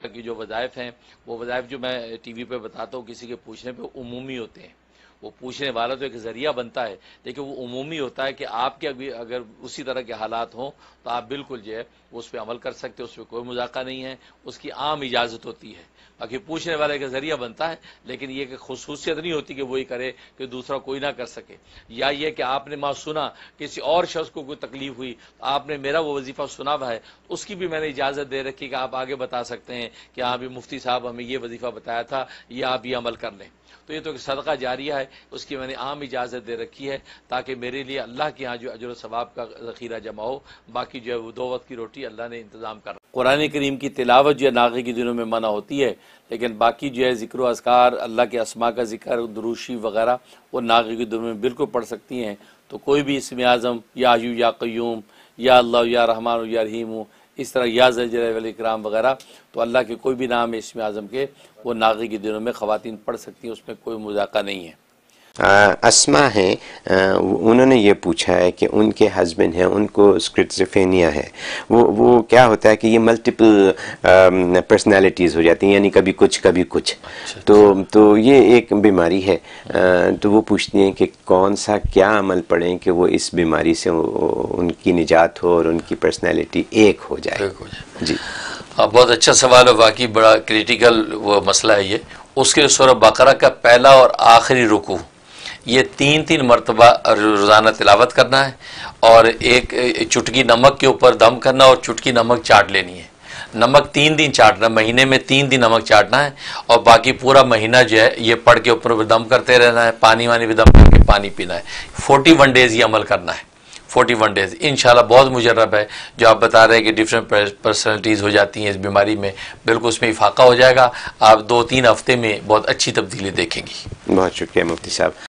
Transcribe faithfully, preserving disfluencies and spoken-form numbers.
کی جو وظائف ہیں وہ وظائف جو میں ٹی وی پہ بتاتا ہوں کسی کے پوچھنے پہ عمومی ہوتے ہیں. وہ پوچھنے والا تو ایک ذریعہ بنتا ہے لیکن وہ عمومی ہوتا ہے کہ آپ کے اگر اسی طرح کے حالات ہوں تو آپ بالکل جو ہے اس پہ عمل کر سکتے, اس پہ کوئی مذاکرہ نہیں ہے, اس کی عام اجازت ہوتی ہے. باقی پوچھنے والے کا ذریعہ بنتا ہے لیکن یہ کہ خصوصیت نہیں ہوتی کہ وہی کرے کہ دوسرا کوئی نہ کر سکے. یا یہ کہ آپ نے ماں سنا کسی اور شخص کو کوئی تکلیف ہوئی, آپ نے میرا وہ وظیفہ سنا ہوا ہے, اس کی بھی میں نے اجازت دے رکھی کہ آپ آگے بتا سکتے ہیں کہ ہاں بھی مفتی صاحب ہمیں یہ وظیفہ بتایا تھا, یہ آپ یہ عمل کر لیں. تو یہ تو ایک صدقہ جاریہ ہے, اس کی میں نے عام اجازت دے رکھی ہے تاکہ میرے لیے اللہ کے ہاں جو اجر و ثواب کا ذخیرہ جمع ہو. باقی جو ہے وہ دو وقت کی روٹی اللہ نے انتظام کر. قرآن کریم کی تلاوت جو ہے ناغے کے دنوں میں منع ہوتی ہے, لیکن باقی جو ہے ذکر و اذکار, اللہ کے اسماء کا ذکر, دروشی وغیرہ وہ ناغے کے دنوں میں بالکل پڑھ سکتی ہیں. تو کوئی بھی اسم اعظم یا حیو یا قیوم یا اللہ یا رحمان یا رحیم, اس طرح یا ذل جلالہ والاکرام وغیرہ, تو اللہ کے کوئی بھی نام اسم اعظم کے وہ ناغے کے دنوں میں خواتین پڑھ سکتی ہیں, اس میں کوئی مذاکرہ نہیں ہے. اسما ہیں, انہوں نے یہ پوچھا ہے کہ ان کے ہسبینڈ ہیں, ان کو اسکرٹزیفینیا ہے. وہ وہ کیا ہوتا ہے کہ یہ ملٹیپل پرسنالٹیز ہو جاتی ہیں, یعنی کبھی کچھ کبھی کچھ. تو تو یہ ایک بیماری ہے. تو وہ پوچھتی ہیں کہ کون سا کیا عمل پڑھیں کہ وہ اس بیماری سے ان کی نجات ہو اور ان کی پرسنالٹی ایک ہو جائے. جی بہت اچھا سوال ہے, واقعی بڑا کریٹیکل وہ مسئلہ ہے یہ. اس کے سورہ بقرہ کا پہلا اور آخری رکوع یہ تین تین مرتبہ روزانہ تلاوت کرنا ہے, اور ایک چٹکی نمک کے اوپر دم کرنا اور چٹکی نمک چاٹ لینی ہے. نمک تین دن چاٹنا, مہینے میں تین دن نمک چاٹنا ہے, اور باقی پورا مہینہ جو ہے یہ پڑھ کے اوپر دم کرتے رہنا ہے, پانی وانی بھی دم کر کے پانی پینا ہے. فورٹی ون ڈیز یہ عمل کرنا ہے, فورٹی ون ڈیز. انشاءاللہ بہت مجرب ہے جو آپ بتا رہے ہیں کہ ڈفرینٹ پرسنالٹیز ہو جاتی ہیں اس بیماری میں, بالکل اس میں افاقہ ہو جائے گا. آپ دو تین ہفتے میں بہت اچھی تبدیلی دیکھیں گی. بہت شکریہ مفتی صاحب.